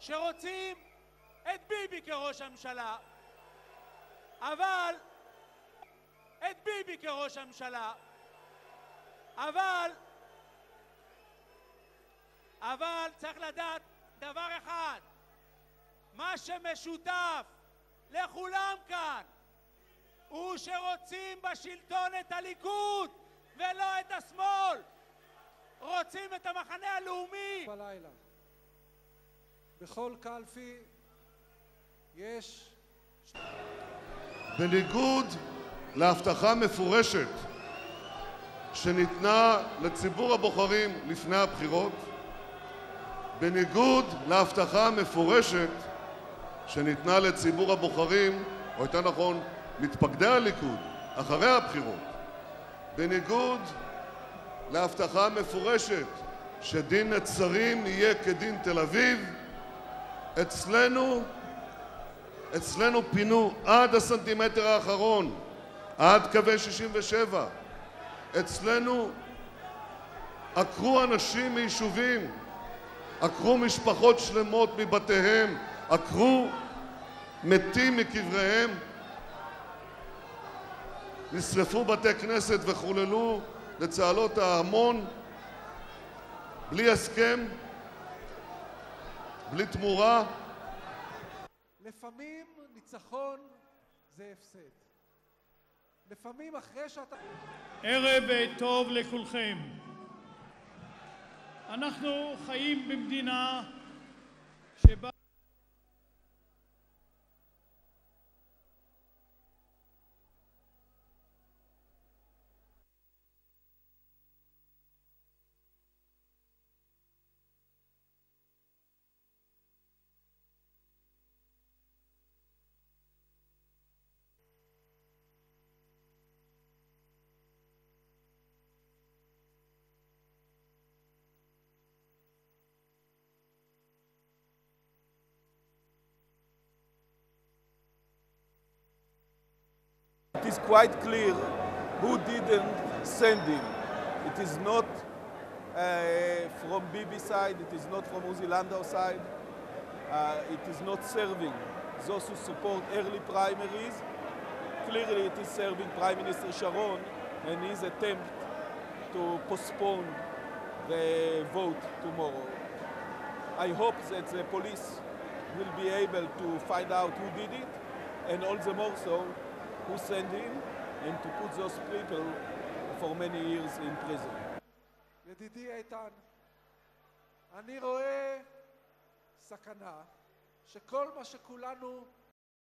שרוצים את ביבי כראש הממשלה, אבל את ביבי כראש הממשלה, אבל צריך לדעת דבר אחד, מה שמשותף לכולם כאן הוא שרוצים בשלטון את הליכוד ולא את השמאל, רוצים את המחנה הלאומי. בלילה בכל קלפי יש, בניגוד להבטחה מפורשת שניתנה לציבור הבוחרים לפני הבחירות, בניגוד להבטחה מפורשת שניתנה לציבור הבוחרים, או יותר נכון מתפקדי הליכוד, אחרי הבחירות, בניגוד להבטחה מפורשת שדין נצרים יהיה כדין תל אביב, אצלנו פינו עד הסנטימטר האחרון, עד קווי 67. אצלנו עקרו אנשים מיישובים, עקרו משפחות שלמות מבתיהם, עקרו מתים מקבריהם, נשרפו בתי כנסת וחוללו לצהלות ההמון בלי הסכם, בלי תמורה. לפעמים ניצחון זה הפסד. לפעמים אחרי שאתה... ערב טוב לכולכם. אנחנו חיים במדינה שבה It is quite clear who didn't send him. It is not from Bibi side, it is not from Uzi Landau side. It is not serving those who support early primaries. Clearly it is serving Prime Minister Sharon and his attempt to postpone the vote tomorrow. I hope that the police will be able to find out who did it, and all the more so who sent him, and to put those people for many years in prison. ידידי איתן, אני רואה סכנה שכל מה שכולנו